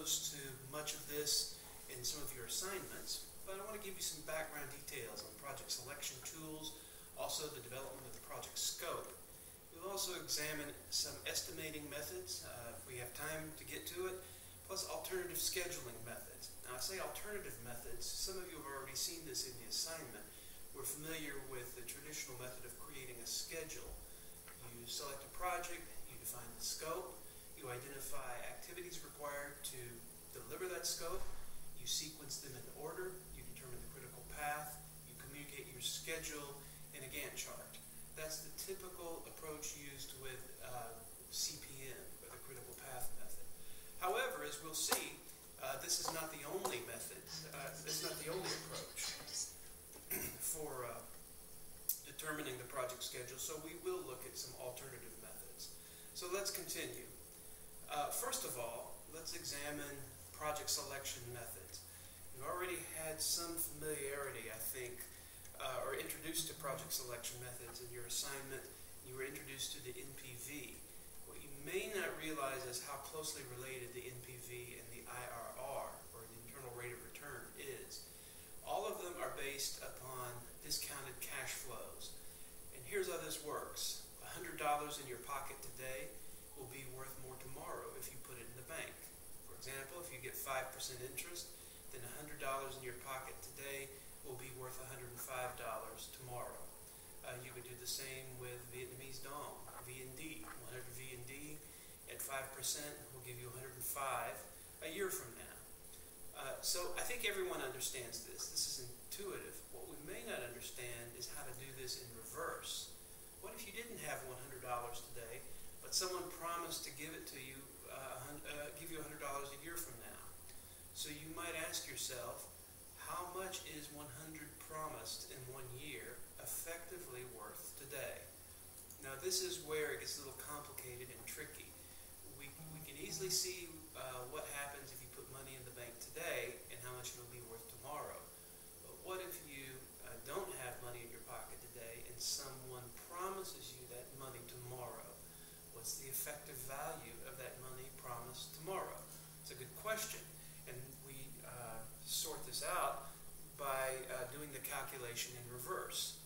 exposed to much of this in some of your assignments, but I want to give you some background details on project selection tools, also the development of the project scope. We'll also examine some estimating methods, if we have time to get to it, plus alternative scheduling methods. Now I say alternative methods, some of you have already seen this in the assignment. We're familiar with the traditional method of creating a schedule. You select a project, you define the scope, you identify activities required to deliver that scope, you sequence them in order, you determine the critical path, you communicate your schedule in a Gantt chart. That's the typical approach used with CPM, or the critical path method. However, as we'll see, this is not the only method, this is not the only approach for determining the project schedule, so we will look at some alternative methods. So let's continue. First of all, let's examine project selection methods. You've already had some familiarity, I think, or introduced to project selection methods in your assignment. You were introduced to the NPV. What you may not realize is how closely related the NPV and the IRR, or the internal rate of return, is. All of them are based upon discounted cash flows. And here's how this works. $100 in your pocket today will be worth more tomorrow if you put it in the bank. For example, if you get 5% interest, then $100 in your pocket today will be worth $105 tomorrow. You could do the same with Vietnamese dong, VND. 100 VND at 5% will give you 105 a year from now. So I think everyone understands this. This is intuitive. What we may not understand is how to do this in reverse. What if you didn't have $100 today, but someone promised to give it to you, give you $100 a year from now? So you might ask yourself, how much is 100 promised in 1 year effectively worth today? Now this is where it gets a little complicated and tricky. We can easily see what happens if you put money in the bank today and how much it'll be worth tomorrow. But what if you don't have money in your pocket today and someone promises you that money tomorrow? What's the effective value of that money promised tomorrow? It's a good question, and we sort this out by doing the calculation in reverse.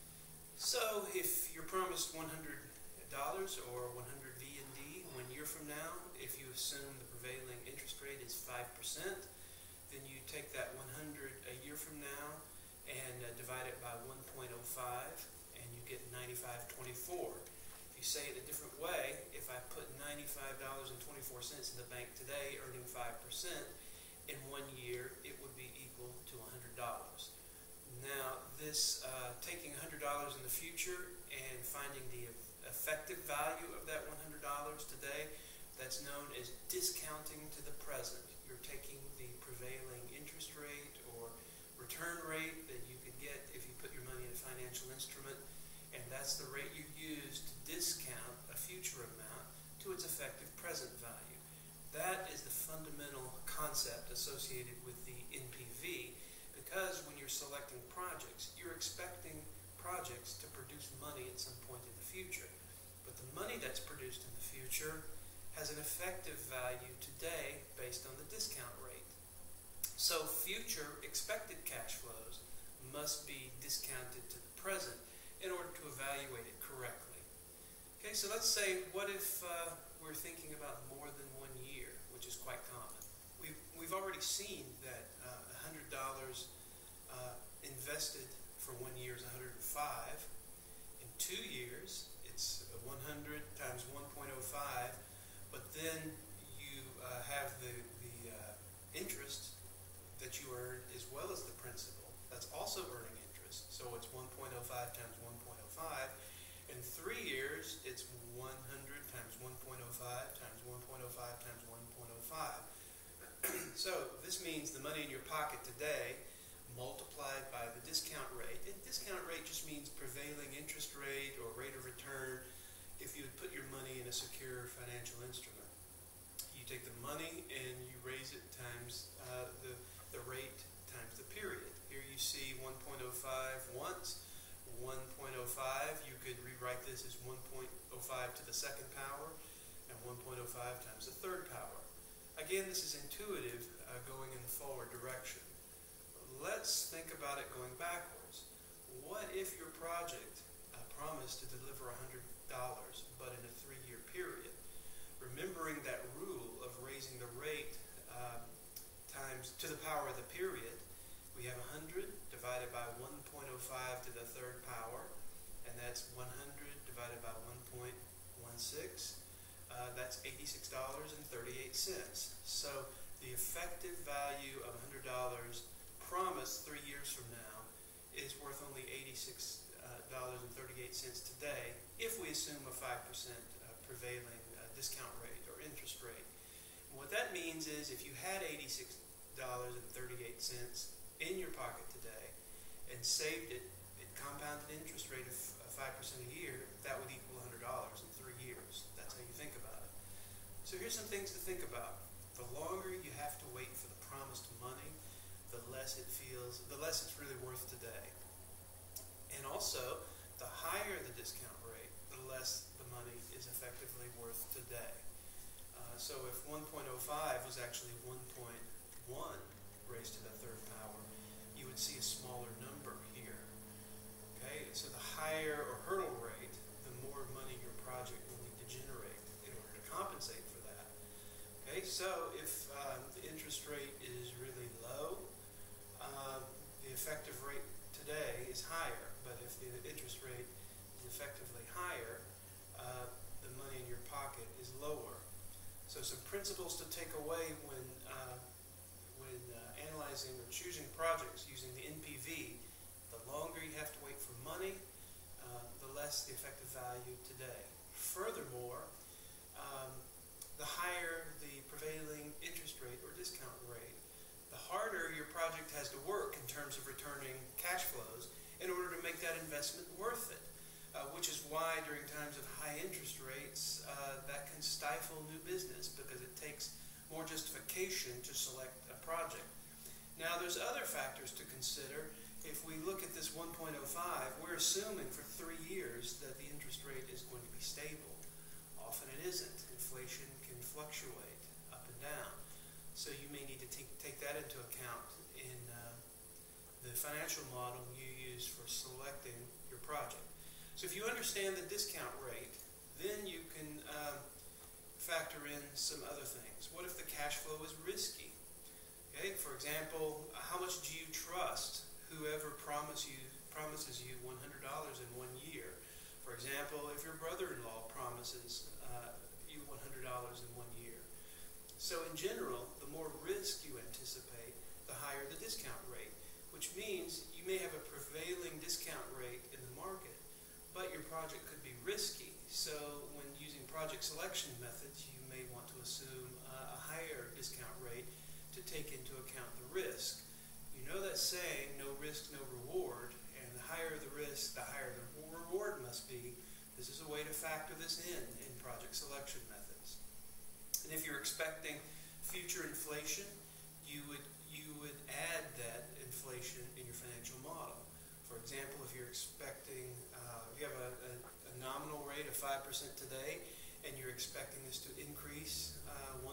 So if you're promised $100 or 100 VND 1 year from now, if you assume the prevailing interest rate is 5%, then you take that 100 a year from now and divide it by 1.05, and you get 95.24. If you say it a different way, if I put $95.24 in the bank today, earning 5%, in 1 year it would be equal to $100. Now this taking $100 in the future and finding the effective value of that $100 today, that's known as discounting to the present. You're taking the prevailing interest rate or return rate that you could get if you put your money in a financial instrument, and that's the rate you use to discount a future amount to its effective present value. That is the fundamental concept associated with the NPV, because when you're selecting projects, you're expecting projects to produce money at some point in the future. But the money that's produced in the future has an effective value today based on the discount rate. So future expected cash flows must be discounted to the present in order to evaluate it correctly. Okay, so let's say, what if we're thinking about more than 1 year, which is quite common. We've already seen that $100 invested for 1 year is 105. In 2 years, it's 100 times 1.05, but then you have the interest that you earn as well as the principal. That's also earning interest. So it's 1.05 times 1.05. In 3 years, it's 100 times 1.05 times 1.05 times 1.05. So this means the money in your pocket today multiplied by the discount rate. And discount rate just means prevailing interest rate or rate of return if you would put your money in a secure financial instrument. You take the money and you raise it times the rate times the period. Here you see 1.05 once, 1.05, you could rewrite this as 1.05 to the second power, and 1.05 times the third power. Again, this is intuitive, going in the forward direction. Let's think about it going backwards. What if your project promised to deliver $100, but in a 3-year period? Remembering that rule of raising the rate times to the power of the period, we have 100 divided by 1.05 to the third power, and that's 100 divided by 1.16. That's $86.38. So the effective value of $100 promised 3 years from now is worth only $86.38 today if we assume a 5% prevailing discount rate or interest rate. And what that means is if you had $86.38 in your pocket today and saved it at compounded interest rate of 5% a year, that would equal $100 in 3 years. That's how you think about it. So here's some things to think about. The longer you have to wait for the promised money, the less it's really worth today. And also, the higher the discount rate, the less the money is effectively worth today. So if 1.05 was actually 1.1 raised to the third power, you would see a smaller number here. Okay, so the higher or hurdle rate, the more money your project will need to generate in order to compensate for that. Okay, so if the interest rate is really low, the effective rate today is higher, but if the interest rate is effectively higher, the money in your pocket is lower. So some principles to take away when analyzing or choosing projects using the NPV: the longer you have to wait for money, the less the effective value today. Furthermore, the higher the prevailing interest rate or discount rate, the harder your project has to work in terms of returning cash flows in order to make that investment worth it, which is why during times of high interest rates, that can stifle new business because it takes more justification to select a project. Now, there's other factors to consider. If we look at this 1.05, we're assuming for 3 years that the interest rate is going to be stable. Often it isn't. Inflation can fluctuate up and down. So you may need to take that into account in the financial model you use for selecting your project. So if you understand the discount rate, then you can factor in some other things. What if the cash flow is risky? Okay, for example, how much do you trust whoever promises you $100 in 1 year? For example, if your brother-in-law promises you $100 in 1 year. So in general, the more risk you anticipate, the higher the discount rate, which means you may have a prevailing discount rate in the market, but your project could be risky. So when using project selection methods, you may want to assume a higher discount rate to take into account the risk. You know that saying, no risk, no reward, and the higher the risk, the higher the reward must be. This is a way to factor this in project selection methods. And if you're expecting future inflation, you would add that inflation in your financial model. For example, if you're expecting, if you have a nominal rate of 5% today, and you're expecting this to increase 1%,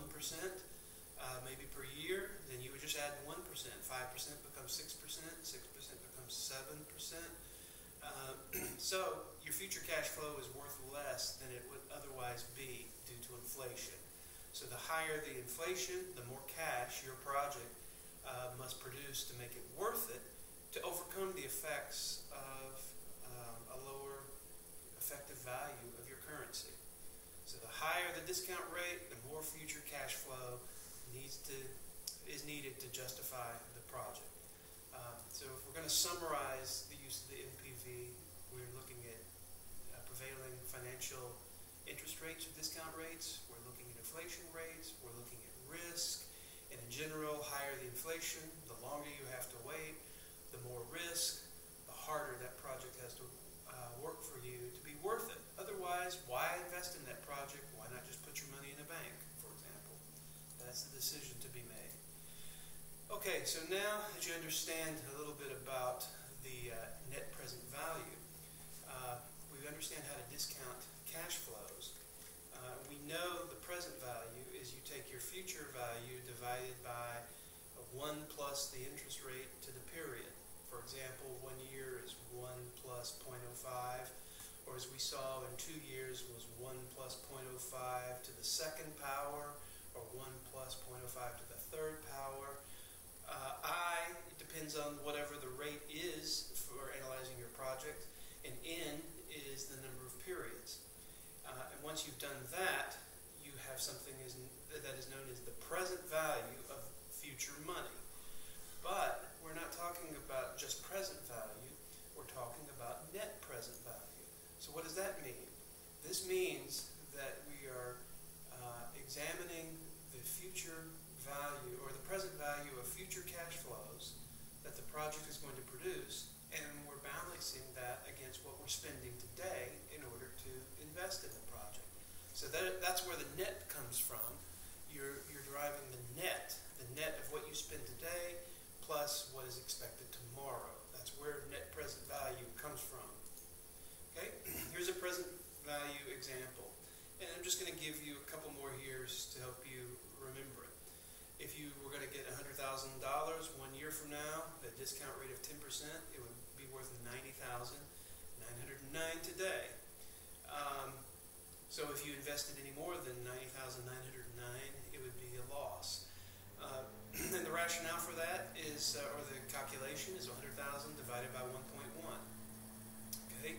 maybe per year, then you would just add 1%. 5% becomes 6%, 6% becomes 7%. So your future cash flow is worth less than it would otherwise be due to inflation. So the higher the inflation, the more cash your project must produce to make it worth it to overcome the effects of a lower effective value of your currency. So the higher the discount rate, the more future cash flow is needed to justify the project. So if we're going to summarize the use of the NPV, we're looking at prevailing financial interest rates or discount rates, we're looking at inflation rates, we're looking at risk, and in general, higher the inflation, the longer you have to wait, the more risk, the harder that project has to work for you to be worth it. Otherwise, why invest in that project? Why not just put your money in a bank, for example? That's the decision to be made. Okay, so now that you understand a little bit about the net present value, we understand how to discount cash flows. We know the present value is you take your future value divided by 1 plus the interest rate to the period. For example, 1 year is 1 plus 0.05, or as we saw in 2 years was 1 plus 0.05 to the second power, or 1 plus 0.05 to the third power. It depends on whatever the rate is for analyzing your project, and N is the number of periods. And once you've done that, you have something that is known as the present value of future money. But we're not talking about just present value, we're talking about net present value. So what does that mean? This means that we are examining the future value or the present value of future cash flows that the project is going to produce, and we're balancing that against what we're spending today in order to invest in the project. So that's where the net comes from. You're deriving the net of what you spend today plus what is expected tomorrow. That's where net present value comes from. Okay, here's a present value example. And I'm just going to give you a couple more years to help you remember it. If you were going to get $100,000 1 year from now, the discount rate of 10%, it would be worth $90,909 today. So if you invested any more than $90,909, it would be a loss. And the rationale for that is, or the calculation is 100,000 divided by 1.1. Okay,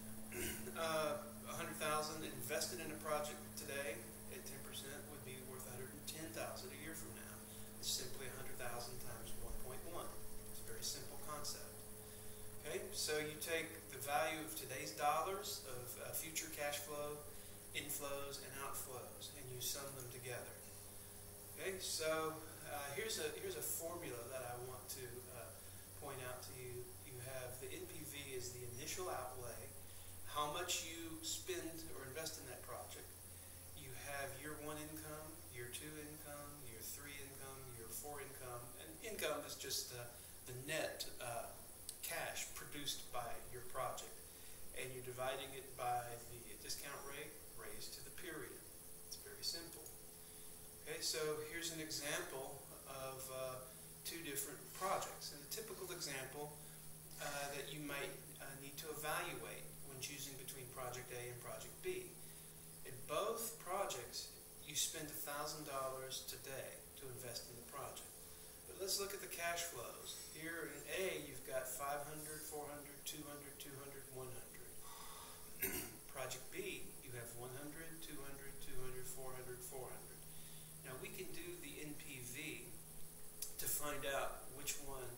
100,000 invested in a project today at 10% would be worth 110,000 a year from now. It's simply 100,000 times 1.1. It's a very simple concept. Okay, so you take the value of today's dollars of future cash flow, inflows and outflows, and you sum them together. Okay, so here's a formula that I want to point out to you. You have the NPV is the initial outlay, how much you spend or invest in that project. You have year 1 income, year 2 income, year 3 income, year 4 income, and income is just the net cash produced by your project, and you're dividing it by the discount rate raised to the period. It's very simple. Okay, so here's an example of 2 different projects, and a typical example that you might need to evaluate when choosing between Project A and Project B. In both projects, you spend $1,000 today to invest in the project. But let's look at the cash flows. Here in A, you've got 500, 400, 200, 200, 100. Project B, you have 100, 200, 200, 400, 400. Now we can do the NPV to find out which one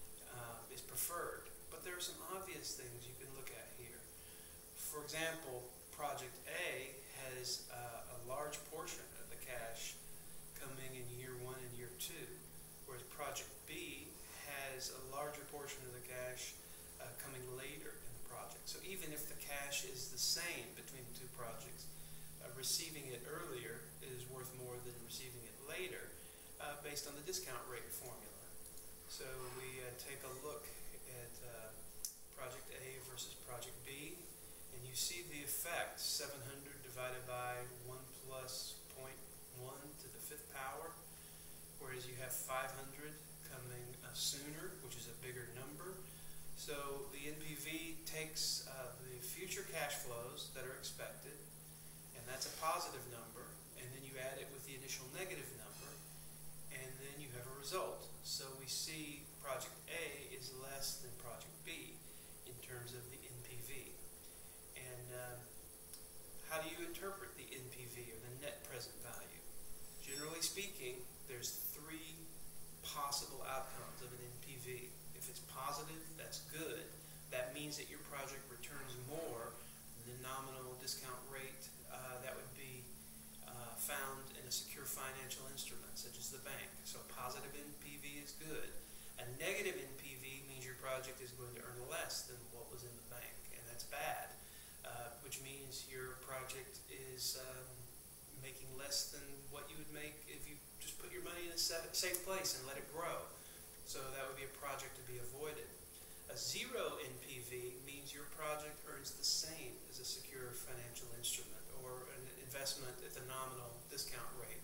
is preferred, but there are some obvious things you can look at here. For example, Project A has a large portion of the cash coming in year 1 and year 2, whereas Project B has a larger portion of the cash coming later in the project. So even if the cash is the same between the 2 projects, receiving it earlier is worth more than receiving it later based on the discount rate formula. So we take a look at Project A versus Project B, and you see the effect, 700 divided by 1 plus 0.1 to the 5th power, whereas you have 500 coming sooner, which is a bigger number. So the NPV takes the future cash flows that are expected, and that's a positive number, and then you add it with the initial negative number, and then you have a result. So we see Project A is less than Project B in terms of the NPV. And how do you interpret the NPV, or the net present value? Generally speaking, there's 3 possible outcomes of an NPV. If it's positive, that's good. That means that your project returns more than the nominal discount rate that would be found in a secure financial instrument, such as the bank. So positive NPV is good. A negative NPV means your project is going to earn less than what was in the bank, and that's bad, which means your project is making less than what you would make if you just put your money in a safe place and let it grow. So that would be a project to be avoided. A 0 NPV means your project earns the same as a secure financial instrument or an investment at the nominal discount rate,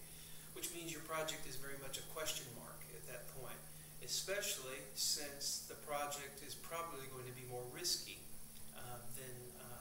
which means your project is very much a question mark at that point, especially since the project is probably going to be more risky than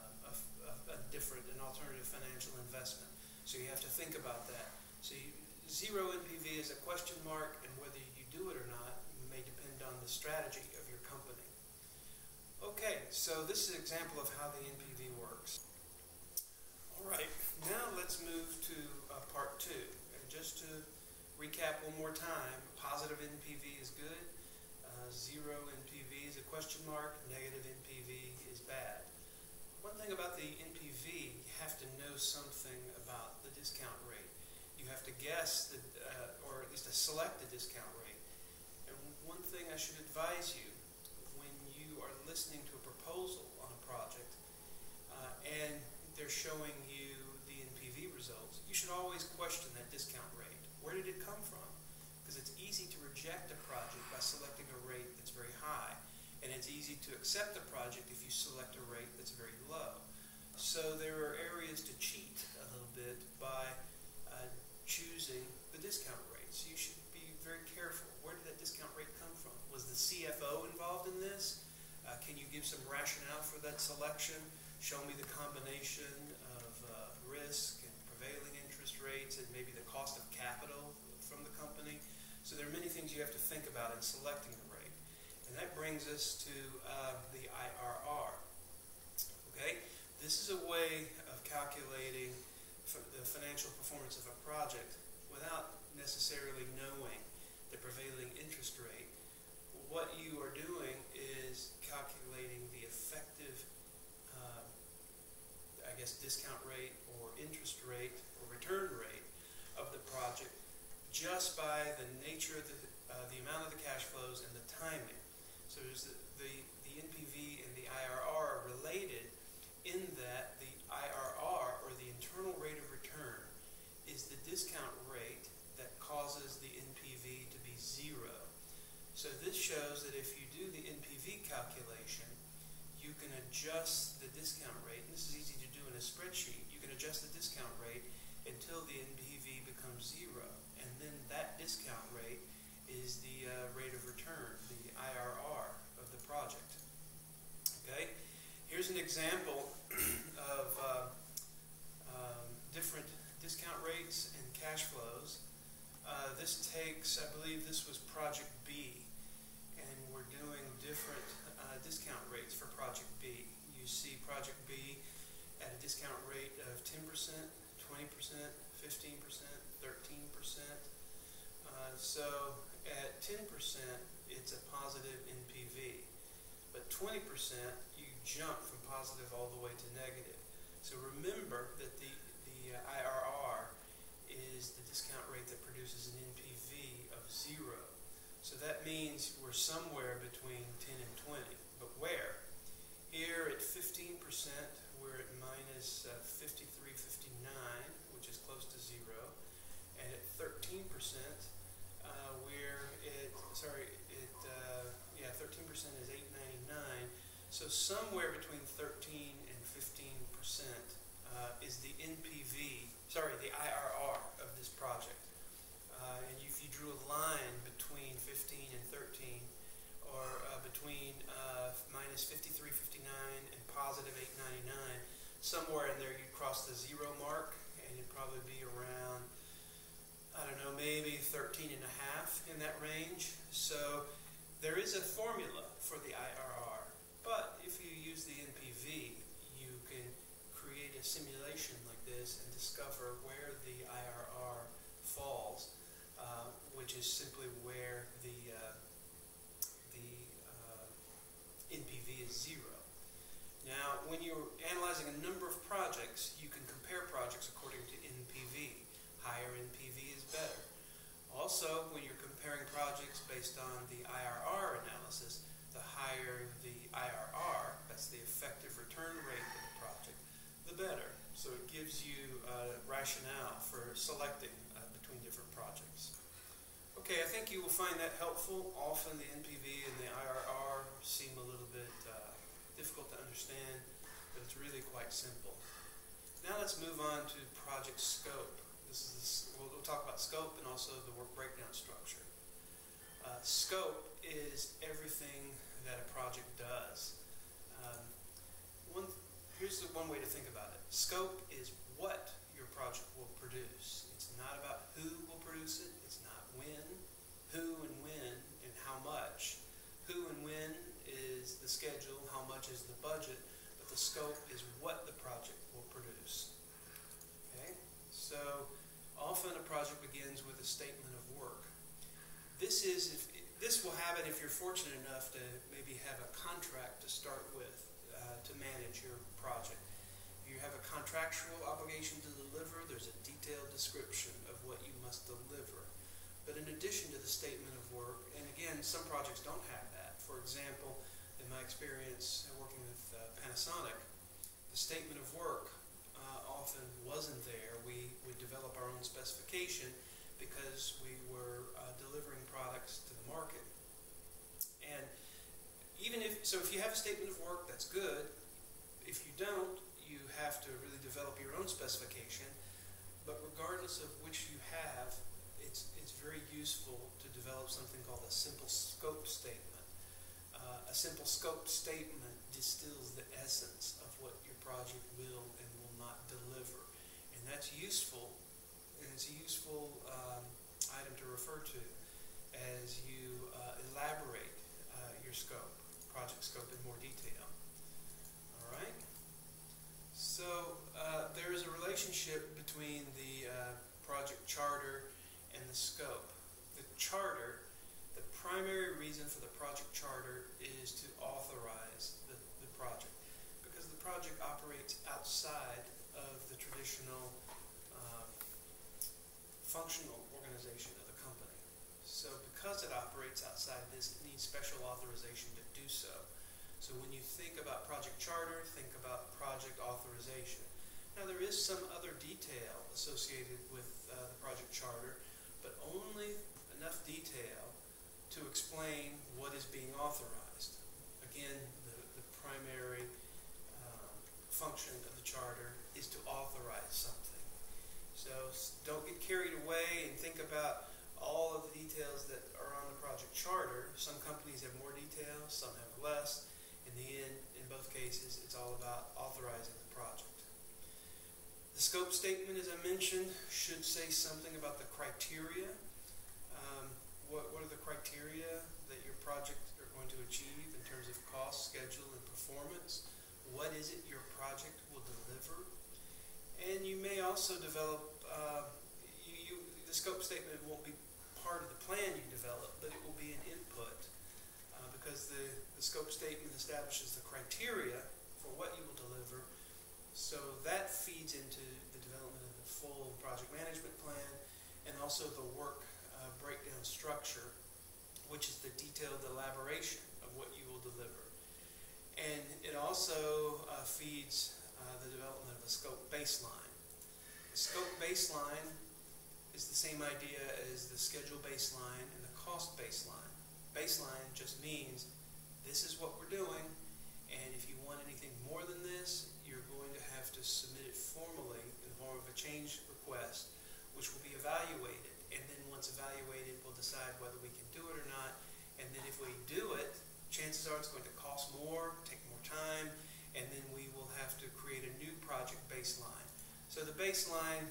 an alternative financial investment. So you have to think about that. So zero NPV is a question mark, and whether you do it or not may depend on the strategy of your company. Okay, so this is an example of how the NPV works. All right, now let's move to part two. And just to recap one more time, positive NPV is good, zero NPV is a question mark, negative NPV is bad. One thing about the NPV, you have to know something about the discount rate. You have to guess, or at least select the discount rate. And one thing I should advise you, when you are listening to a proposal on a project, and they're showing you the NPV results, you should always question that discount rate. Where did it come from? Because it's easy to reject a project by selecting a rate that's very high, and it's easy to accept a project if you select a rate that's very low. So there are areas to cheat a little bit by choosing the discount rate. So you should be very careful. Where did that discount rate come from? Was the CFO involved in this? Can you give some rationale for that selection? Show me the combination of risk and prevailing interest rates and maybe the cost of capital from the company. So there are many things you have to think about in selecting the rate. And that brings us to the IRR. Okay? This is a way of calculating the financial performance of a project without necessarily knowing the prevailing interest rate. What you are doing is calculating the effective discount rate or interest rate or return rate of the project just by the nature of the amount of the cash flows and the timing. So the NPV and the IRR are related in that the IRR, or the internal rate of return, is the discount rate that causes the NPV to be zero. So this shows that if you do the NPV calculation, you can adjust the discount rate, and this is easy to do in a spreadsheet. You can adjust the discount rate until the NPV becomes zero, and then that discount rate is the rate of return, the IRR of the project. Okay, here's an example of different discount rates and cash flows. This takes, I believe this was Project B, and we're doing different discount rates for Project B. You see Project B at a discount rate of 10%, 20%, 15%, 13%. So at 10%, it's a positive NPV. But 20%, you jump from positive all the way to negative. So remember that the IRR is the discount rate that produces an NPV of zero. So that means we're somewhere between 10 and 20. But where? Here at 15%, we're at minus 53.59, which is close to zero. And at 13%, we're at, 13% is 8.99. So somewhere between 13 and 15% is the the IRR of this project. And if you drew a line between 15 and 13, or between minus 53.59 and positive 8.99, somewhere in there you'd cross the zero mark, and you'd probably be around, I don't know, maybe 13 and a half in that range. So there is a formula for the IRR, but if you use the NPV, you can create a simulation like this and discover where the IRR falls, which is simply where the NPV is zero. Now, when you're analyzing a number of projects, you can compare projects according to NPV. Higher NPV is better. Also, when you're comparing projects based on the IRR analysis, the higher the IRR, that's the effective return rate of the project, the better. So it gives you rationale for selecting between different projects. Okay, I think you will find that helpful. Often the NPV and the IRR seem a little bit difficult to understand, but it's really quite simple. Now let's move on to project scope. We'll talk about scope and also the work breakdown structure. Scope is everything that a project does. Here's the one way to think about it. Scope is what your project will produce. It's not about who will produce it. It's not when. Who and when and how much. Who and when is the schedule, how much is the budget, but the scope is what the project will produce. Okay? So often a project begins with a statement of work. This will happen if you're fortunate enough to maybe have a contract to start with to manage your project. If you have a contractual obligation to deliver, there's a detailed description of what you must deliver. But in addition to the statement of work, and again, some projects don't have that. For example, in my experience working with Panasonic, the statement of work often wasn't there. We would develop our own specification because we were delivering products to the market. And if you have a statement of work, that's good. If you don't, you have to really develop your own specification. But regardless of which you have, it's very useful to develop something called a simple scope statement. A simple scope statement distills the essence of what your project will and will not deliver. And that's useful, and it's a useful item to refer to as you elaborate your scope, project scope in more detail. All right? So there is a relationship between the project charter and the scope. The charter, the primary reason for the project charter is to authorize the project, because the project operates outside of the traditional functional organization of the company. So because it operates outside this, it needs special authorization to do so. So when you think about project charter, think about project authorization. Now there is some other detail associated with the project charter, but only enough detail to explain what is being authorized. Again, the primary function of the charter is to authorize something. So don't get carried away and think about all of the details that are on the project charter. Some companies have more detail, some have less. In the end, in both cases, it's all about authorizing the project. The scope statement, as I mentioned, should say something about the criteria. What are the criteria that your project are going to achieve in terms of cost, schedule, and performance? What is it your project will deliver? And you may also develop, the scope statement won't be part of the plan you develop, but it will be an input because the scope statement establishes the criteria for what you will deliver. So that feeds into the development of the full project management plan and also the work breakdown structure, which is the detailed elaboration of what you will deliver. And it also feeds the development of the scope baseline. The scope baseline is the same idea as the schedule baseline and the cost baseline. Baseline just means this is what we're doing, and if you want anything more than this, you're going to have to submit it formally in the form of a change request, which will be evaluated. And then once evaluated, we'll decide whether we can do it or not. And then if we do it, chances are it's going to cost more, take more time, and then we will have to create a new project baseline. So the baseline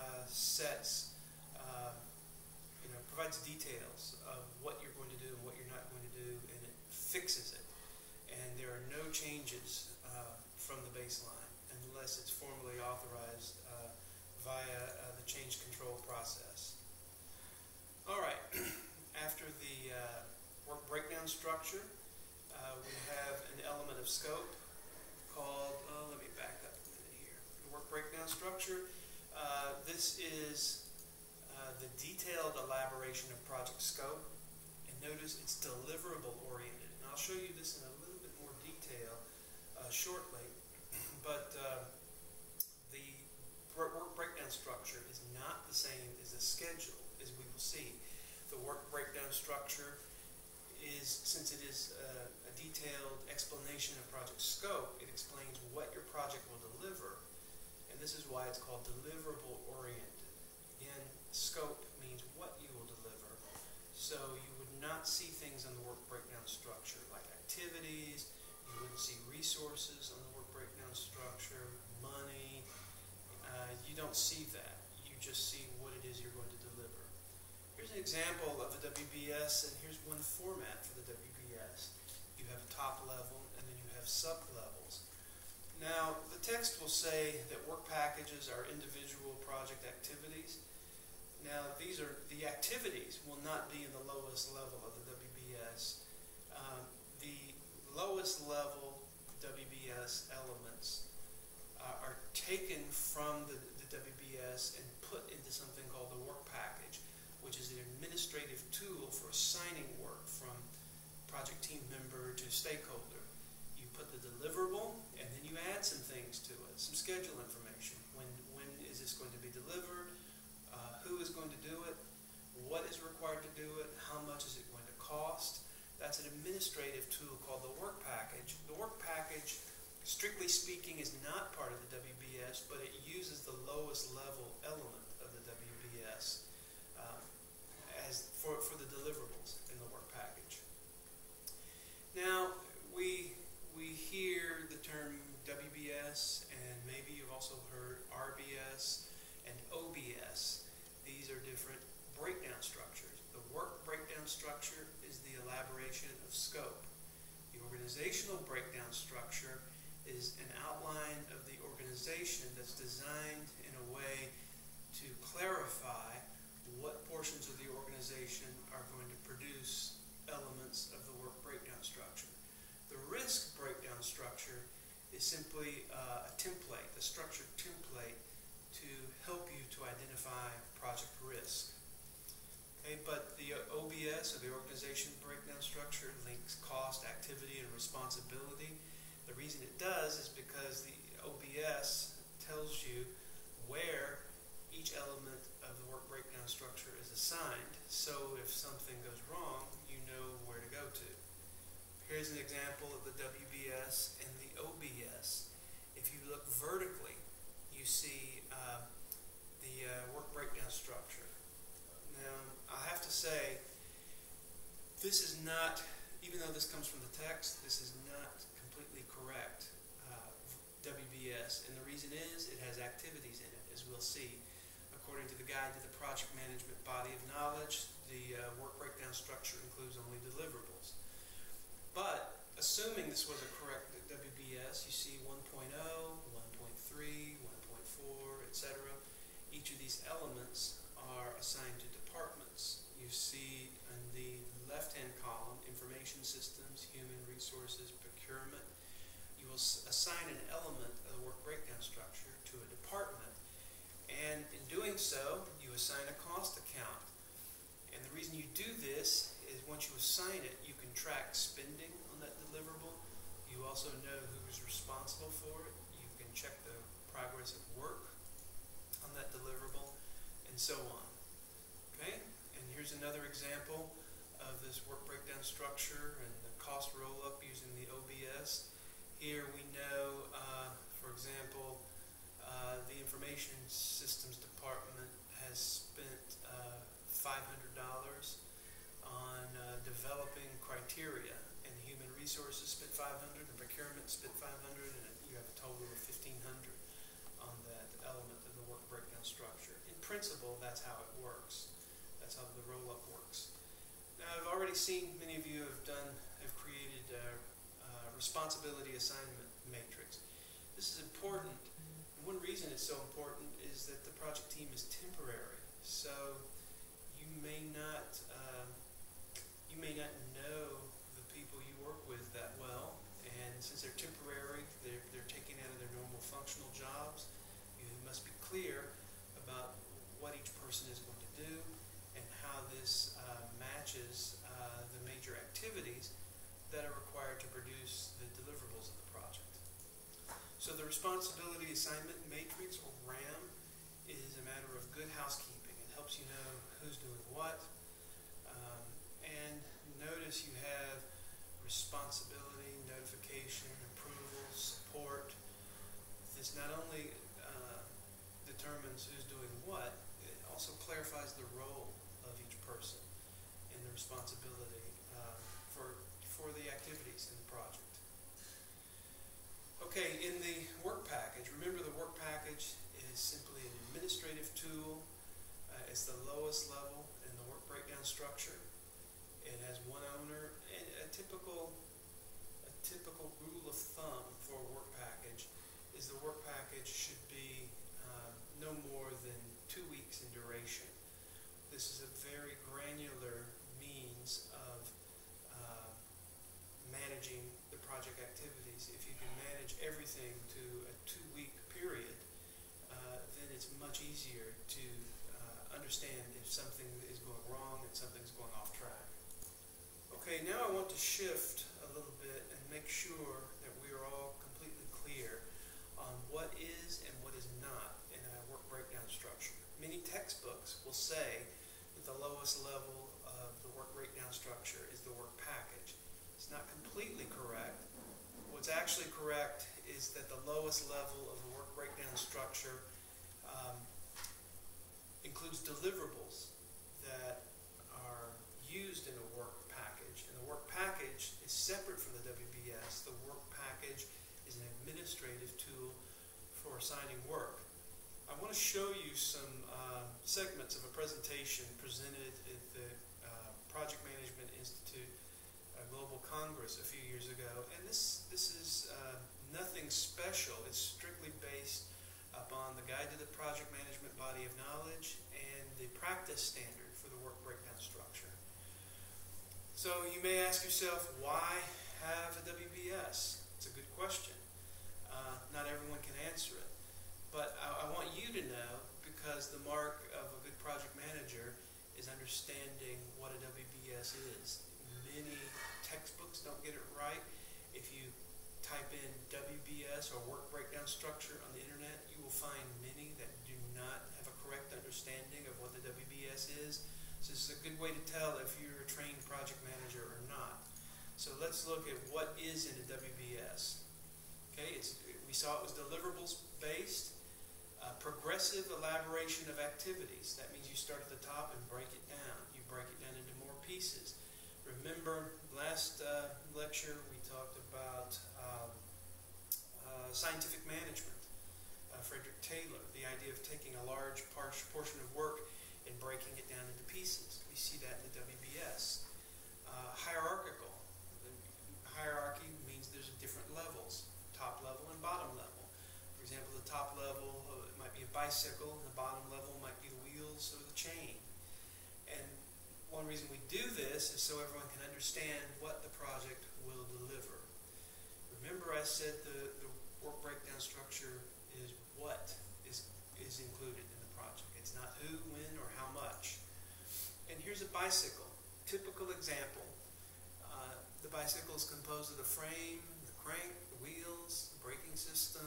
provides details of what you're going to do and what you're not going to do, and it fixes it. And there are no changes from the baseline unless it's formally authorized via the change control process. All right, after the work breakdown structure, we have an element of scope called, let me back up a minute here. The work breakdown structure, this is the detailed elaboration of project scope. And notice it's deliverable oriented. And I'll show you this in a little bit more detail shortly. But the work breakdown structure is not the same as the schedule, as we will see. The work breakdown structure is, since it is a detailed explanation of project scope, it explains what your project will deliver, and this is why it's called deliverable oriented. Again, scope means what you will deliver. So you would not see things on the work breakdown structure like activities, you wouldn't see resources on the work breakdown structure, money. You don't see that. You just see what it is you're going to deliver. Here's an example of a WBS, and here's one format for the WBS. You have a top level, and then you have sub-levels. Now, the text will say that work packages are individual project activities. Now, these are the activities will not be in the lowest level of the WBS. The lowest level WBS elements are taken from the WBS and put into something called the work package, which is an administrative tool for assigning work from project team member to stakeholder. You put the deliverable, and then you add some things to it, some schedule information. When is this going to be delivered? Who is going to do it? What is required to do it? How much is it going to cost? That's an administrative tool called the work package. The work package, strictly speaking, is not part of the WBS, but it uses the lowest level element of the WBS for the deliverables in the work package. Now, we hear the term WBS, and maybe you've also heard RBS and OBS. These are different breakdown structures. The work breakdown structure is the elaboration of scope. The organizational breakdown structure is an outline of the organization that's designed in a way to clarify what portions of the organization are going to produce elements of the work breakdown structure. The risk breakdown structure is simply a template, a structured template to help you to identify project risk. Okay, but the OBS, or the organization breakdown structure, links cost, activity, and responsibility. The reason it does is because the OBS tells you where each element of the work breakdown structure is assigned. So if something goes wrong, you know where to go to. Here's an example of the WBS and the OBS. If you look vertically, you see the work breakdown structure. Now, I have to say, this is not, even though this comes from the text, this is not completely correct WBS. And the reason is, it has activities in it, as we'll see. According to the Guide to the Project Management Body of Knowledge, the work breakdown structure includes only deliverables. But, assuming this was a correct WBS, you see 1.0, 1.3, 1.4, etc. Each of these elements are assigned to departments. You see in the left-hand column, information systems, human resources, procurement. You will assign an element of the work breakdown structure to a department. And in doing so, you assign a cost account. And the reason you do this is once you assign it, you can track spending on that deliverable. You also know who is responsible for it. You can check the progress of work on that deliverable, and so on. Okay? And here's another example of this work breakdown structure and the cost roll-up using the OBS. Here we know, for example, the Information Systems Department has spent $500 on developing criteria, and Human Resources spent $500, and Procurement spent $500, and you have a total of $1,500 on that element of the work breakdown structure. In principle, that's how it works. That's how the roll-up works. Now, I've already seen many of you have created a responsibility assignment matrix. This is important. And one reason it's so important is that the project team is temporary. So you may not know the people you work with that well, and since they're temporary, they're taken out of their normal functional jobs. You must be clear about what each person is going to do and how this matches the major activities that are required to produce the deliverables of the project. So the responsibility assignment matrix, or RAM, is a matter of good housekeeping. It helps you know who's doing what. And notice you have responsibility, notification, approval, support. This not only determines who's doing what, it also also clarifies the role of each person and the responsibility for the activities in the project. Okay, in the work package, remember the work package is simply an administrative tool. It's the lowest level in the work breakdown structure. It has one owner, and a typical rule of thumb for a work package is the work package should be no more than 2 weeks in duration. This is a very granular means of managing the project activities. If you can manage everything to a 2-week period, then it's much easier to understand if something is going wrong and something's going off track. Okay, now I want to shift a little bit and make sure that we are all completely clear on what is and what is not in a work breakdown structure. Many textbooks will say that the lowest level of the work breakdown structure is the work package. It's not completely correct. What's actually correct is that the lowest level of the work breakdown structure includes deliverables that are used in a work package. And the work package is separate from the WBS. The work package is an administrative tool for assigning work. I want to show you some segments of a presentation presented at the Project Management Institute Global Congress a few years ago, and this is nothing special. It's strictly based upon the Guide to the Project Management Body of Knowledge and the practice standard for the work breakdown structure. So you may ask yourself, why have a WBS? It's a good question. Not everyone can answer it, but I want you to know, because the mark of a good project manager is understanding what a WBS is. Many textbooks don't get it right. If you type in WBS or work breakdown structure on the internet, you will find many that do not have a correct understanding of what the WBS is. So this is a good way to tell if you're a trained project manager or not. So let's look at what is in a WBS. Okay, we saw it was deliverables based. Progressive elaboration of activities. That means you start at the top and break it down. You break it down into more pieces. Remember, last lecture we talked about scientific management. Frederick Taylor, the idea of taking a large portion of work and breaking it down into pieces. We see that in the WBS. Hierarchical. Hierarchy means there's different levels, top level and bottom level. For example, the top level might be a bicycle, and the bottom level might be the wheels or the chain. And one reason we do this is so everyone can understand what the project will deliver. Remember, I said the work breakdown structure is what is included in the project. It's not who, when, or how much. And here's a bicycle. Typical example. The bicycle is composed of the frame, the crank, the wheels, the braking system.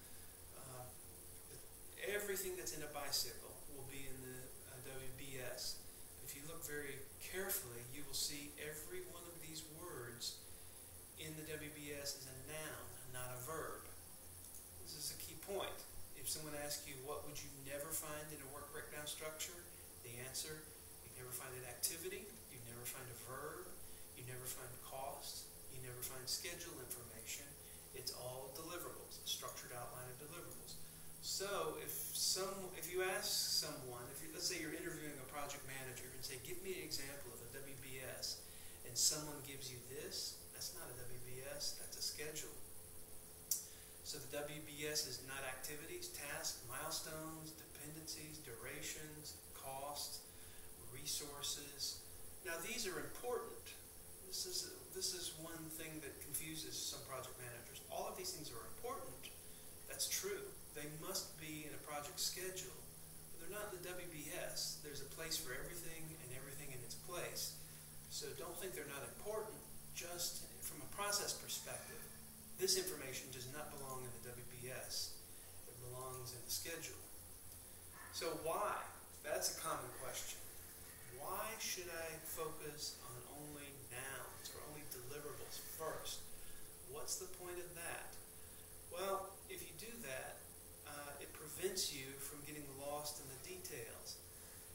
Everything that's in a bicycle will be in the WBS. If you look very carefully, you will see every one of these words in the WBS is a noun, not a verb. This is a key point. If someone asks you, what would you never find in a work breakdown structure? The answer, you never find an activity, you never find a verb, you never find cost, you never find schedule information. It's all deliverables, a structured outline of deliverables. So if you ask someone, let's say you're interviewing a project manager and say, give me an example of a WBS, and someone gives you this, that's not a WBS, that's a schedule. So the WBS is not activities, tasks, milestones, dependencies, durations, cost, resources. Now these are important. This is one thing that confuses some project managers. All of these things are important. That's true. They must be in a project schedule, but they're not in the WBS. There's a place for everything and everything in its place. So don't think they're not important. Just from a process perspective, this information does not belong in the WBS. It belongs in the schedule. So why? That's a common question. Why should I focus on only nouns or only deliverables first? What's the point of that? Well, if you do that, it prevents you from getting lost in the details.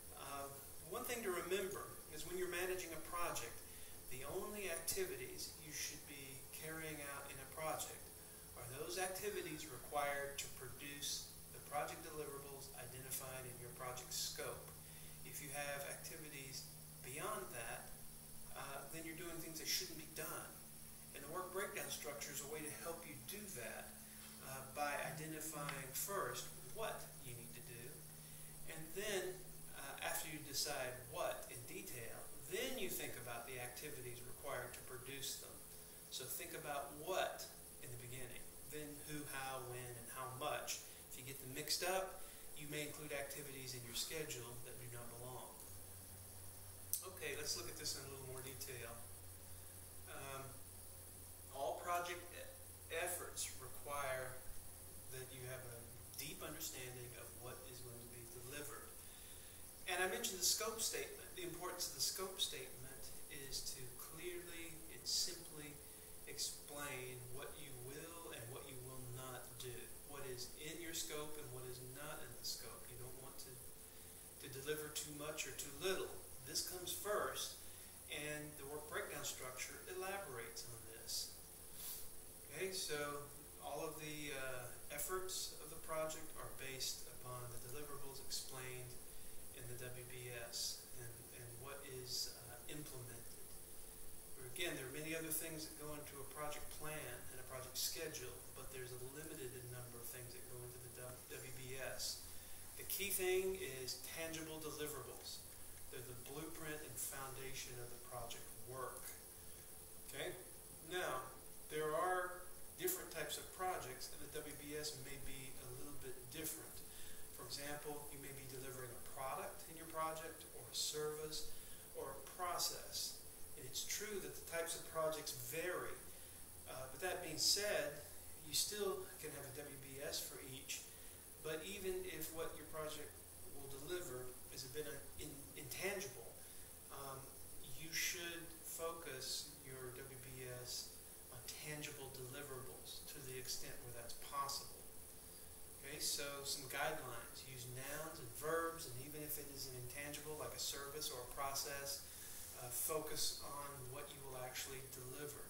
activities required to produce the project deliverables identified in your project scope. If you have activities beyond that, then you're doing things that shouldn't be done. And the work breakdown structure is a way to help you do that by identifying first what you need to do, and then after you decide what in detail, then you think about the activities required to produce them. So think about what in the beginning, then who, how, when, and how much. If you get them mixed up, you may include activities in your schedule that do not belong. Okay, let's look at this in a little more detail. All project efforts require that you have a deep understanding of what is going to be delivered. And I mentioned the scope statement. The importance of the scope statement is to clearly and simply explain what you will and what you will not do. What is in your scope and what is not in the scope. You don't want to deliver too much or too little. This comes first, and the work breakdown structure elaborates on this. Okay, so all of the efforts of the project are based upon the deliverables explained in the WBS and what is implemented. Again, there are many other things that go into a project plan and a project schedule, but there's a limited number of things that go into the WBS. The key thing is tangible deliverables. They're the blueprint and foundation of the project work. Okay? Now, there are different types of projects, and the WBS may be a little bit different. For example, you may be delivering a product in your project, or a service, or a process. And it's true that the types of projects vary. But that being said, you still can have a WBS for each. But even if what your project will deliver is a bit intangible, you should focus your WBS on tangible deliverables to the extent where that's possible. Okay, so some guidelines. Use nouns and verbs, and even if it is an intangible like a service or a process, focus on what you will actually deliver.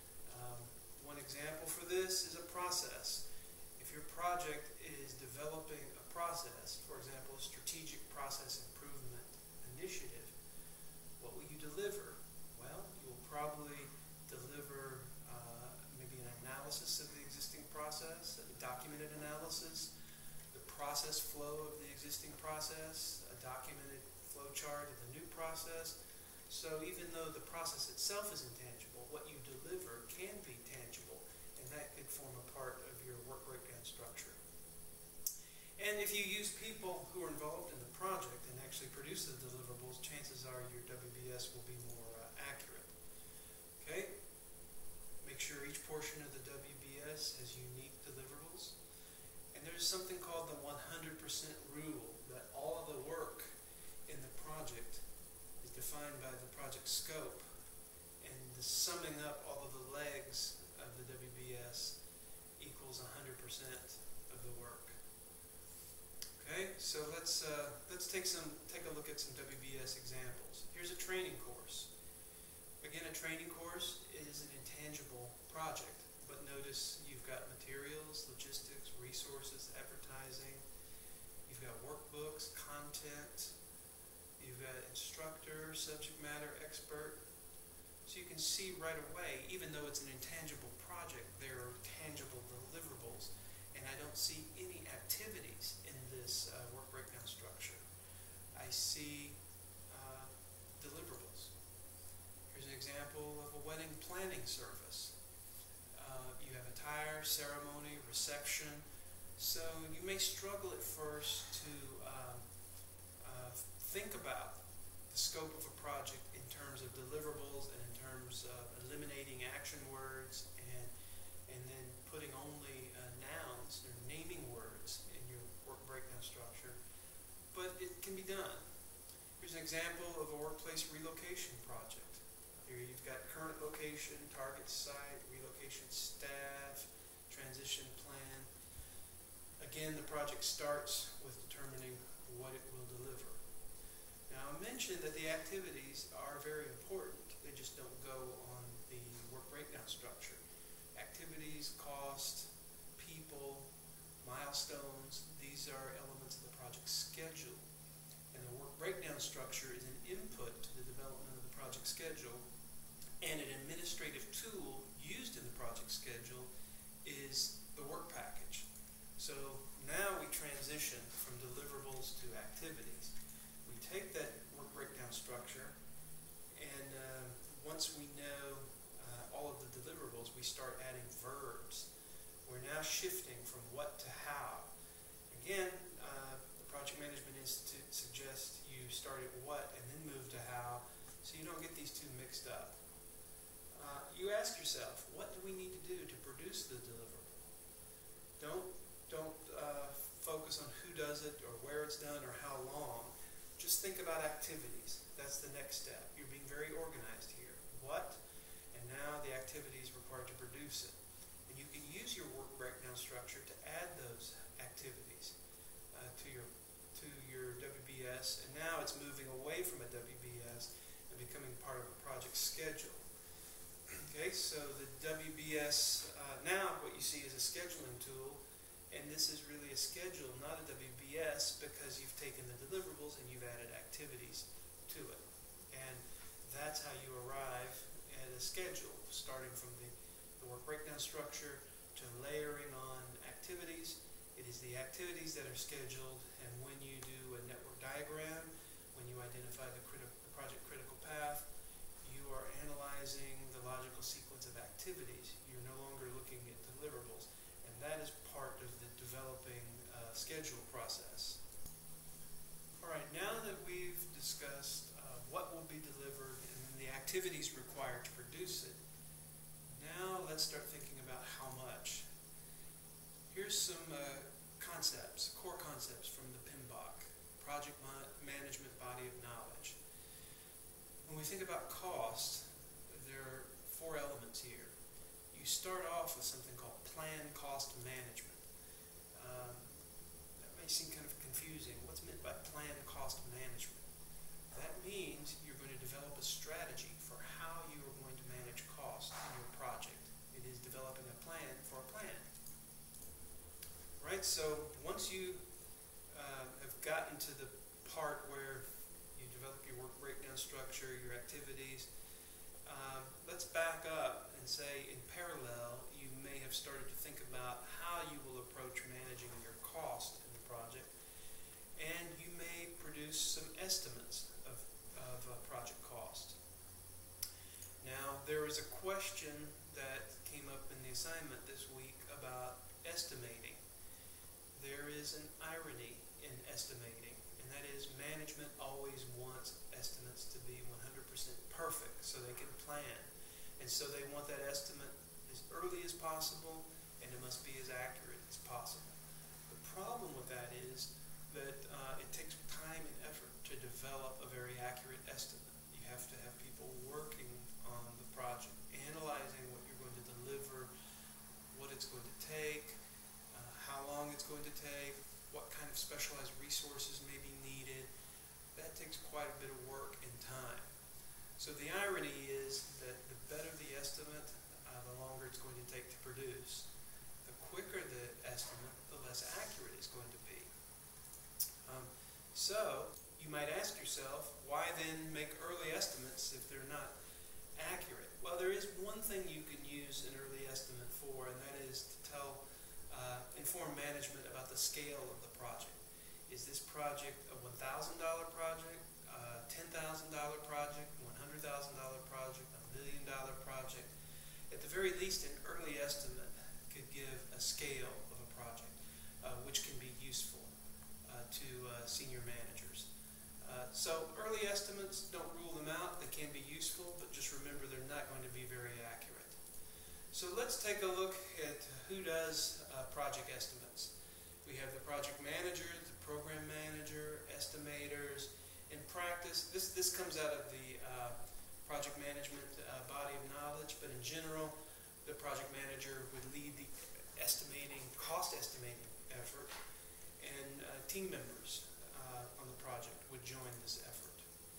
One example for this is a process. If your project is developing a process, for example, a strategic process improvement initiative, what will you deliver? Well, you will probably deliver maybe an analysis of the existing process, a documented analysis, the process flow of the existing process, a documented flow chart of the new process. So even though the process itself is intangible, what you deliver can be tangible, and that could form a part of your work breakdown structure. And if you use people who are involved in the project and actually produce the deliverables, chances are your WBS will be more accurate. Okay? Make sure each portion of the WBS has unique deliverables. And there's something called the 100% rule, that all of the work in the project is defined by the project scope, and the summing up all of the legs of the WBS equals 100% of the work. Okay, so let's take a look at some WBS examples. Here's a training course. Again, a training course is an intangible project, but notice you've got materials, logistics, resources, advertising. You've got workbooks, content. You've got instructor, subject matter expert. So you can see right away, even though it's an intangible project, there are tangible deliverables. And I don't see any activities in this work breakdown structure. I see deliverables. Here's an example of a wedding planning service. You have attire, ceremony, reception. So you may struggle at first to think about the scope of a project in terms of deliverables and in terms of eliminating action words and then putting only nouns or naming words in your work breakdown structure. But it can be done. Here's an example of a workplace relocation project. Here you've got current location, target site, relocation staff, transition plan. Again, the project starts with determining what it will deliver. Now, I mentioned that the activities are very important. They just don't go on the work breakdown structure. Activities, cost, people, milestones. These are elements of the project schedule. And the work breakdown structure is an input to the development of the project schedule. And an administrative tool used in the project schedule is the work package. So now we transition from deliverables to activities. We take that work breakdown structure, and once we know all of the deliverables, we start adding verbs. We're now shifting from what to how. Again, the Project Management Institute suggests you start at what and then move to how, so you don't get these two mixed up. You ask yourself, what do we need to do to produce the deliverable? Don't focus on who does it or where it's done or how long. Just think about activities. That's the next step. You're being very organized here. What? And now the activities required to produce it. And you can use your work breakdown structure to add those activities to your WBS. And now it's moving away from a WBS and becoming part of a project schedule. Okay, so the WBS, now what you see is a scheduling tool, and this is really a schedule, not a WBS, because you've taken the deliverables and you've added activities to it. And that's how you arrive at a schedule, starting from the work breakdown structure to layering on activities. It is the activities that are scheduled, and when you do a network diagram, when you identify the project critical path, you are analyzing the logical sequence of activities. You're no longer looking at deliverables, and that is part of the developing schedule process. All right, now that we've discussed what will be delivered and the activities required to produce it, now let's start thinking about how much. Here's some concepts, core concepts from the PMBOK, Project Management Body of Knowledge. When we think about cost, there are 4 elements here. You start off with something called plan cost management. That may seem kind of confusing. What's meant by plan cost management? That means you're going to develop a strategy for how you are going to manage cost in your project. It is developing a plan for a plan. Right? So once you have gotten to the part where you develop your work breakdown structure, your activities, let's back up and say in parallel you may have started to think about how you will approach managing your cost in the project, and you may produce some estimates of project cost. Now there is a question that came up in the assignment this week about estimating. There is an irony in estimating, and that is management always wants estimates to be 100% perfect so they can plan. And so they want that estimate as early as possible, and it must be as accurate as possible. The problem with that is that it takes time and effort to develop a very accurate estimate. You have to have people working on the project, analyzing what you're going to deliver, what it's going to take, how long it's going to take, what kind of specialized resources may be needed. That takes quite a bit of work and time. So the irony is that the better the estimate, the longer it's going to take to produce. The quicker the estimate, the less accurate it's going to be. So you might ask yourself, why then make early estimates if they're not accurate? Well, there is one thing you can use an early estimate for, and that is to inform management about the scale of the project. Is this project a $1,000 project, a $10,000 project, $100,000 project, $1 million project? At the very least, an early estimate could give a scale of a project, which can be useful to senior managers. So early estimates, don't rule them out. They can be useful, but just remember they're not going to be very accurate. So let's take a look at who does project estimates. We have the project manager, the program manager, estimators. In practice, this comes out of the project management body of knowledge, but in general, the project manager would lead the cost estimating effort, and team members on the project would join this effort.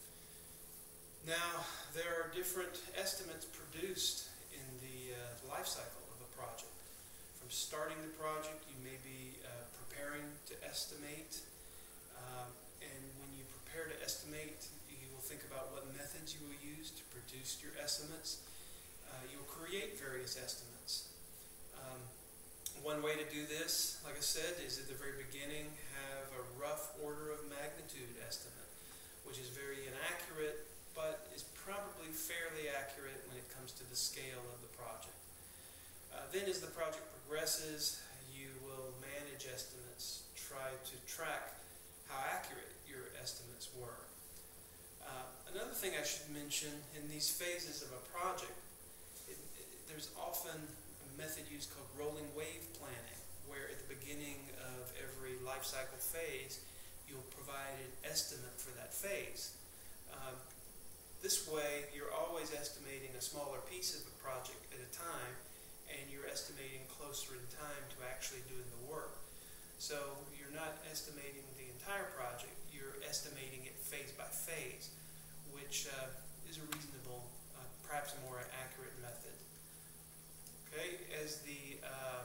Now, there are different estimates produced in the life cycle of a project, from starting the project, you may be preparing to estimate. And when you prepare to estimate, you will think about what methods you will use to produce your estimates. You'll create various estimates. One way to do this, like I said, is at the very beginning have a rough order of magnitude estimate, which is very inaccurate, but is probably fairly accurate when it comes to the scale of the project. Then as the project progresses, you will manage estimates, try to track how accurate your estimates were. Another thing I should mention, in these phases of a project, there's often a method used called rolling wave planning, where at the beginning of every life cycle phase, you'll provide an estimate for that phase. This way, you're always estimating a smaller piece of the project at a time, and you're estimating closer in time to actually doing the work. So you're not estimating the entire project, you're estimating it phase by phase, which is a reasonable, perhaps a more accurate method. Okay, as the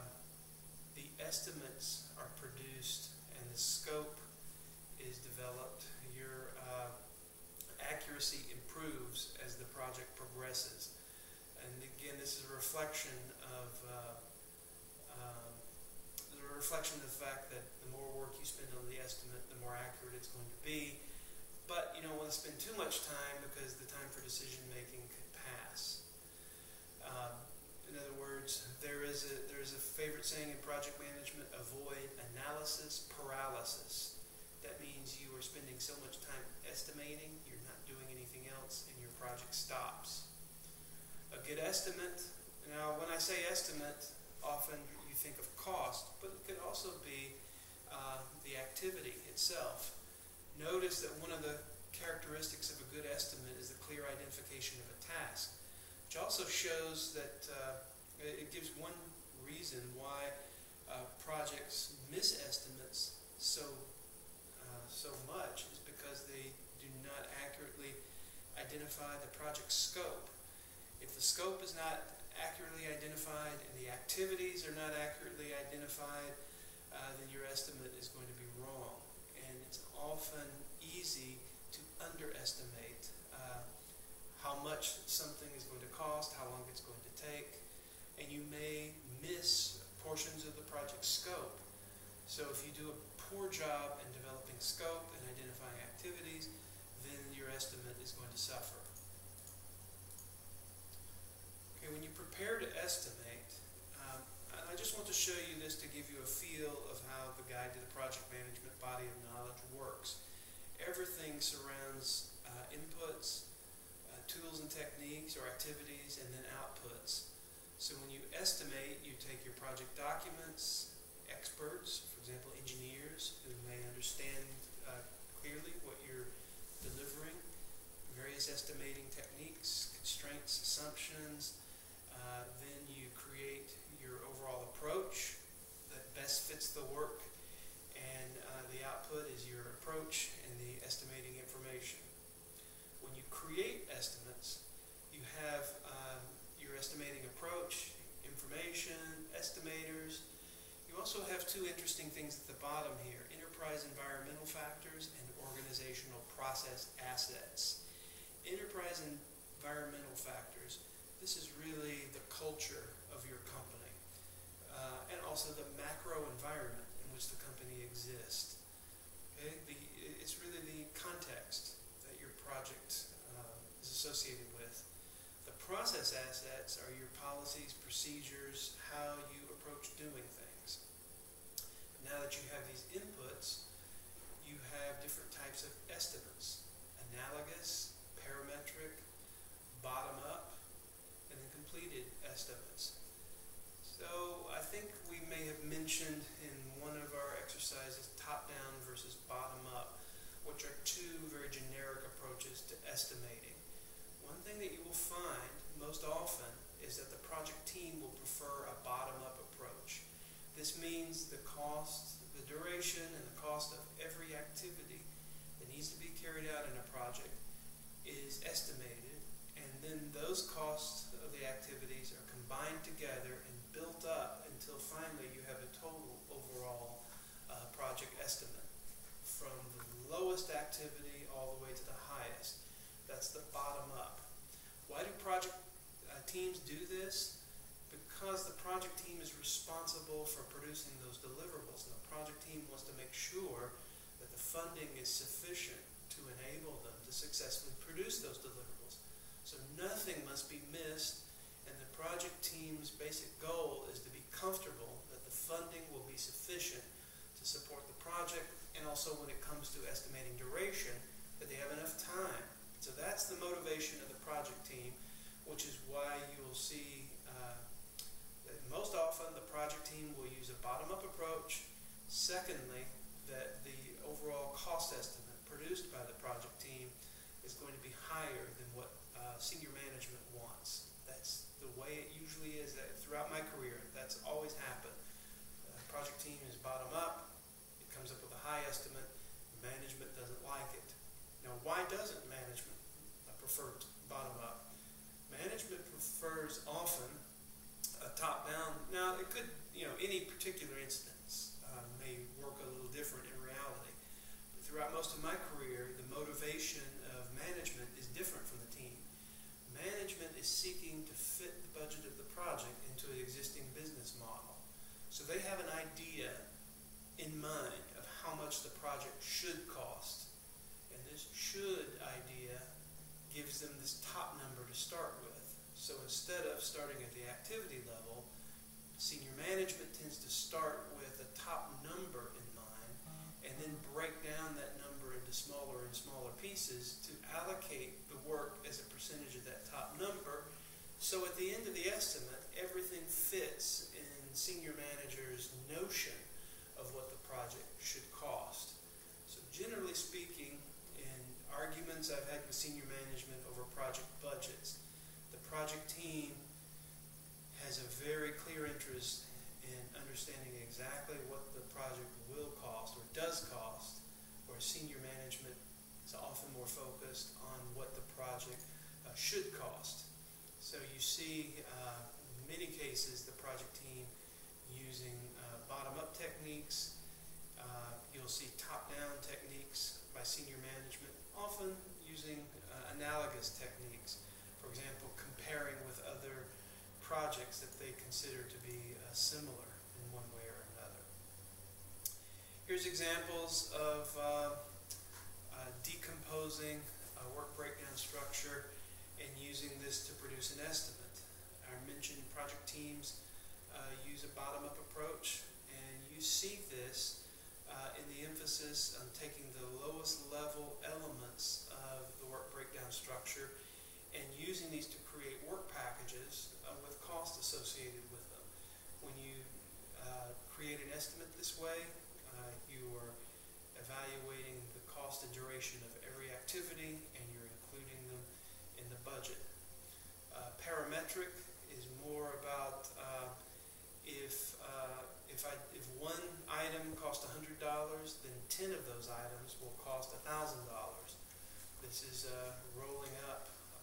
estimates are produced and the scope is developed, your accuracy improves as the project progresses. And again, this is a reflection of the fact that the more work you spend on the estimate, the more accurate it's going to be. But you don't want to spend too much time because the time for decision making could pass. In other words, there is a favorite saying in project management: avoid analysis paralysis. That means you are spending so much time estimating, you're not doing anything else, and your project stops. A good estimate, now when I say estimate, often you think of cost, but it could also be the activity itself. Notice that one of the characteristics of a good estimate is the clear identification of a task, which also shows that it gives one reason why projects miss estimates so much, is because they do not accurately identify the project scope. If the scope is not accurately identified and the activities are not accurately identified, then your estimate is going to be wrong. And it's often easy to underestimate how much something is going to cost, how long it's going to take, and you may miss portions of the project scope. So if you do a poor job in developing scope and identifying activities, then your estimate is going to suffer. Okay, when you prepare to estimate, and I just want to show you this to give you a feel of how the Guide to the Project Management Body of Knowledge works. Everything surrounds inputs, tools and techniques or activities, and then outputs. So when you estimate, you take your project documents, experts, for example engineers, who may understand clearly what you're delivering, various estimating techniques, constraints, assumptions. Then you create your overall approach that best fits the work, and the output is your approach and the estimating information. When you create estimates, you have your estimating approach, information, estimators. You also have two interesting things at the bottom here: enterprise environmental factors and organizational process assets. Enterprise environmental factors, this is really the culture of your company, and also the macro environment in which the company exists. Okay? It's really the context that your project is associated with. The process assets are your policies, procedures, how you approach doing things. Now that you have these inputs, you have different types of estimates: analogous, parametric, bottom-up, and then completed estimates. So I think we may have mentioned in one of our exercises top-down versus bottom-up, which are two very generic approaches to estimating. One thing that you will find most often is that the project team will prefer a bottom-up approach. This means the cost, the duration, and the cost of every activity that needs to be carried out in a project is estimated, and then those costs of the activities are combined together and built up until finally lowest activity all the way to the highest. That's the bottom up. Why do project teams do this? Because the project team is responsible for producing those deliverables, and the project team wants to make sure that the funding is sufficient to enable them to successfully produce those deliverables. So nothing must be missed, and the project team's basic goal is to be comfortable that the funding will be sufficient to support the project, and also when it comes to estimating duration, that they have enough time. So that's the motivation of the project team, which is why you will see that most often the project team will use a bottom-up approach. Secondly, that the overall cost estimate produced by the project team is going to be higher than what senior management wants. That's the way it usually is. That throughout my career, that's always happened. Project team is bottom up. It comes up with a high estimate. Management doesn't like it. Now, why doesn't management prefer bottom up? Management prefers often a top down. Now, it could, any particular instance may work a little different in reality. But throughout most of my career, the motivation of management is different from the team. Management is seeking to fit the budget of the project into an existing business model. So they have an idea in mind of how much the project should cost. And this should idea gives them this top number to start with. So instead of starting at the activity level, senior management tends to start with a top number in mind and then break down that number into smaller and smaller pieces to allocate the work as a percentage of that top number. So at the end of the estimate, everything fits in senior manager's notion of what the project should cost. So generally speaking, in arguments I've had with senior management over project budgets, the project team has a very clear interest in understanding exactly what the project will cost or does cost, where senior management is often more focused on what the project should cost. So you see in many cases the project team using bottom-up techniques. You'll see top-down techniques by senior management, often using analogous techniques. For example, comparing with other projects that they consider to be similar in one way or another. Here's examples of decomposing a work breakdown structure and using this to produce an estimate. I mentioned project teams use a bottom-up approach, and you see this in the emphasis on taking the lowest level elements of the work breakdown structure and using these to create work packages with cost associated with them. When you create an estimate this way, you are evaluating the cost and duration of every activity, and you're including them in the budget. Parametric is more about if one item costs $100, then 10 of those items will cost $1,000. This is rolling up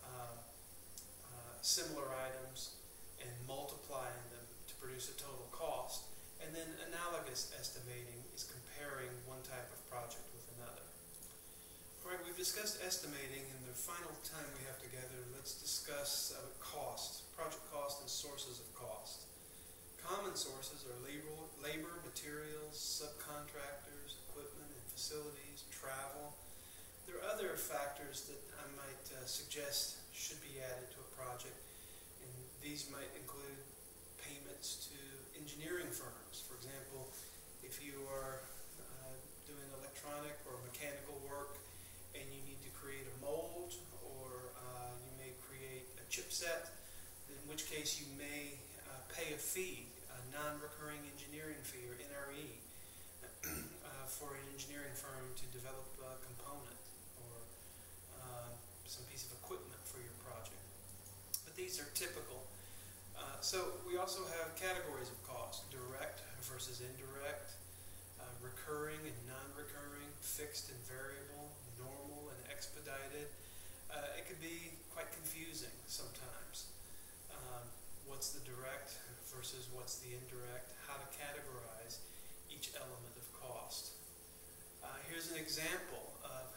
similar items and multiplying them to produce a total cost. And then analogous estimating is comparing one type of project with another. All right, we've discussed estimating, and the final time we have together, let's discuss cost, project cost, and sources of cost. Common sources are labor, materials, subcontractors, equipment and facilities, travel. There are other factors that I might suggest should be added to a project, and these might include payments to engineering firms. For example, if you are doing electronic or mechanical work and you need to create a mold, or you may create a chipset, in which case you may pay a fee, a non-recurring engineering fee, or NRE, for an engineering firm to develop a component or some piece of equipment for your project. But these are typical. So we also have categories of cost: direct versus indirect, recurring and non-recurring, fixed and variable, normal and expedited. It could be quite confusing sometimes. What's the direct versus what's the indirect? How to categorize each element of cost. Here's an example of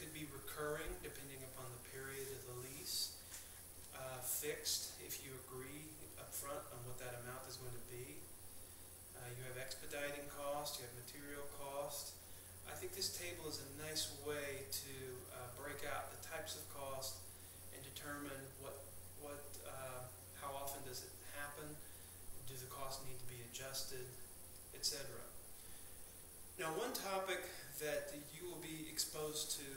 could be recurring depending upon the period of the lease. Fixed if you agree up front on what that amount is going to be. You have expediting cost, you have material cost. I think this table is a nice way to break out the types of cost and determine how often does it happen, do the costs need to be adjusted, etc. Now, one topic that you will be exposed to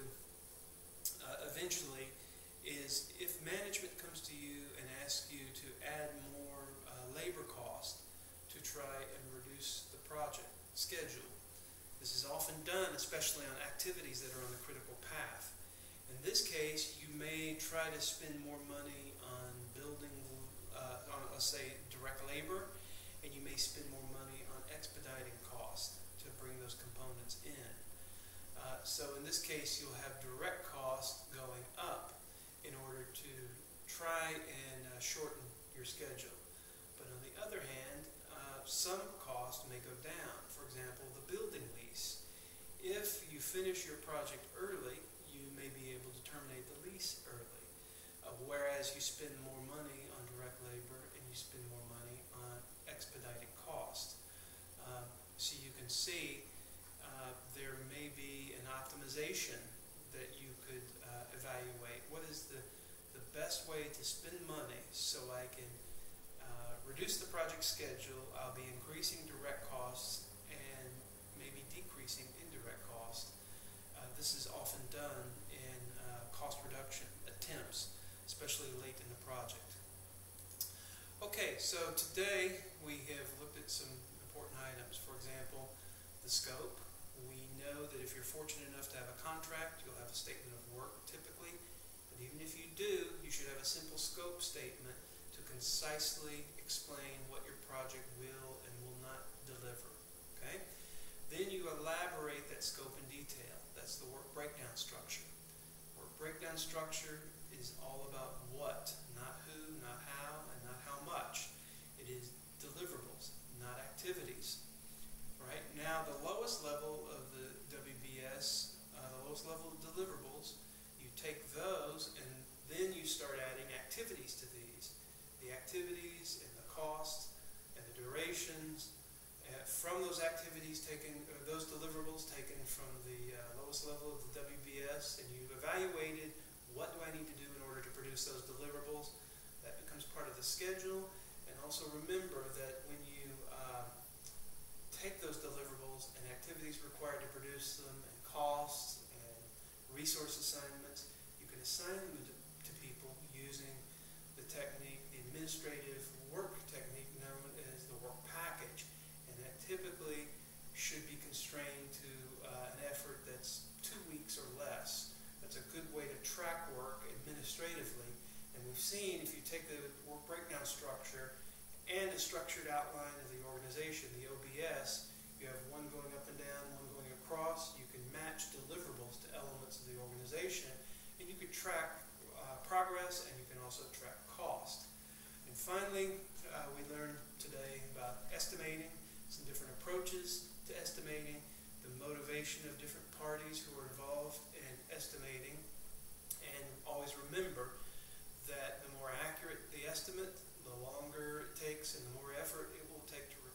eventually is if management comes to you and asks you to add more labor cost to try and reduce the project schedule. This is often done, especially on activities that are on the critical path. In this case, you may try to spend more money on building, let's say, direct labor, and you may spend more money on expediting cost to bring those components in. So in this case, you'll have direct cost going up in order to try and shorten your schedule. But on the other hand, some cost may go down. For example, the building lease. If you finish your project early, you may be able to terminate the lease early, whereas you spend more money on direct labor and you spend more money on expediting cost. So you can see there may be an optimization that you could evaluate. What is the best way to spend money so I can reduce the project schedule, I'll be increasing direct costs and maybe decreasing indirect costs. This is often done in cost reduction attempts, especially late in the project. Okay, so today we have looked at some important items. For example, the scope. We know that if you're fortunate enough to have a contract, you'll have a statement of work typically. But even if you do, you should have a simple scope statement to concisely explain what your project will and will not deliver. Okay? Then you elaborate that scope in detail. That's the work breakdown structure. Work breakdown structure is all about what, not who, not how, and not how much. It is deliverables, not activities. Right? Now, the lowest level of the WBS, the lowest level of deliverables, you take those and then you start adding activities to these. The activities and the costs and the durations from those activities taken, or those deliverables taken from the lowest level of the WBS, and you've evaluated what do I need to do in order to produce those deliverables. That becomes part of the schedule. And also remember that when you take those deliverables and activities required to produce them, and costs and resource assignments, you can assign them to people using the technique, the administrative work technique known as the work package. And that typically should be constrained to an effort that's 2 weeks or less. That's a good way to track work administratively. And we've seen if you take the work breakdown structure and a structured outline of the organization, the OBS, you have one going up and down, one going across. You can match deliverables to elements of the organization, and you can track progress, and you can also track cost. And finally, we learned today about estimating, some different approaches to estimating, the motivation of different parties who are involved in estimating, and always remember that the more accurate the estimate, the longer it takes and the more effort it will take to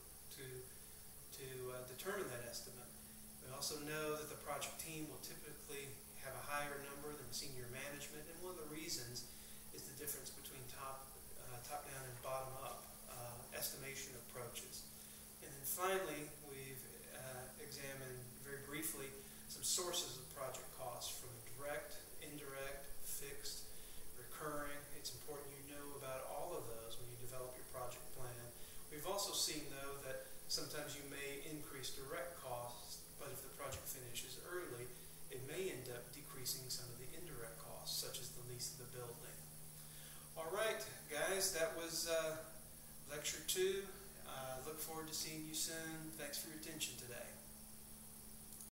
determine that estimate. We also know that the project team will typically have a higher number than senior management, and one of the reasons is the difference between top-down and bottom-up estimation approaches. And then finally, we've examined very briefly some sources of project costs, from direct, indirect, fixed, recurring. It's important you know about all of those when you develop your project plan. We've also seen, though, that sometimes you may increase direct costs, but if the project finishes early, it may end up decreasing some of the indirect costs, such as the lease of the building. All right, guys, that was Lecture 2. Look forward to seeing you soon. Thanks for your attention today.